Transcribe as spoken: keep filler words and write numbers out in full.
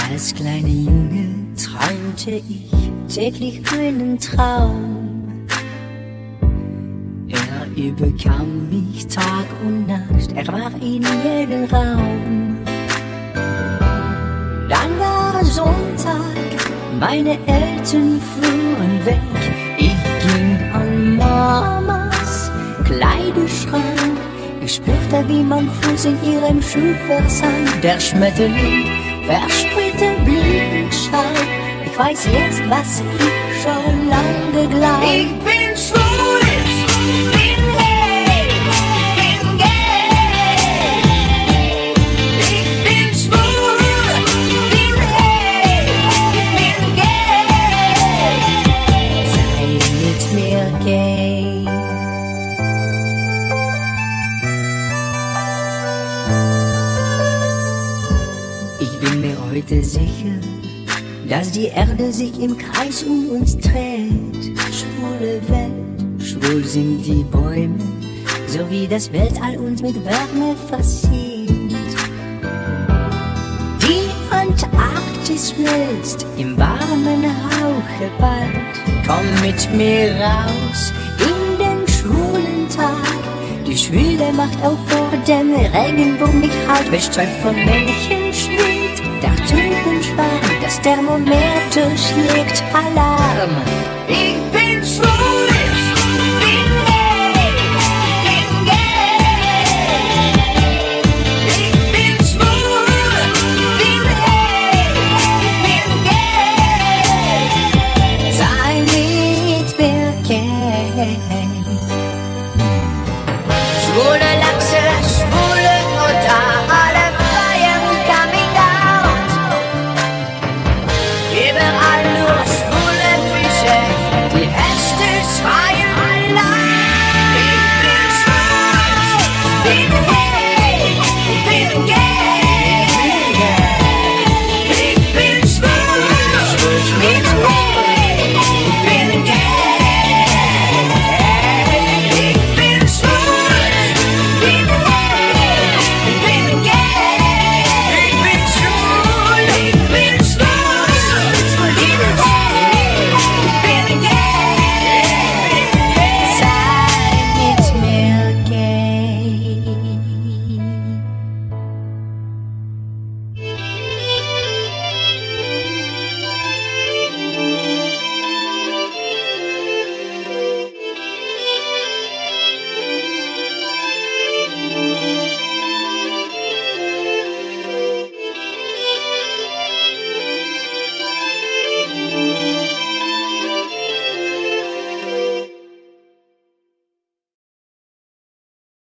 Als kleiner Junge träumte ich täglich einen Traum. Er überkam mich Tag und Nacht, er war in jedem Raum. Dann war Sonntag, meine Eltern fuhren weg. Ich ging an Mamas Kleiderschrank. Ich spürte, wie mein Fuß in ihrem Schuh versank. Der Schmetterling versprühte Blütenschein. Ich weiß jetzt, was ich schon lange glaub. Ich bin schwul, bin gay, bin gay. Ich bin schwul, bin gay, bin gay. Sei mit mir gay. Ich bin mir heute sicher, dass die Erde sich im Kreis um uns dreht. Schwule Welt, schwul sind die Bäume, so wie das Weltall uns mit Wärme versieht. Die Antarktis schmilzt im warmen Hauche bald. Komm mit mir raus in den schwulen Tag. Die Schwüle macht auch vor dem Regenbogen nicht halt, bestäubt von Männchen schwul.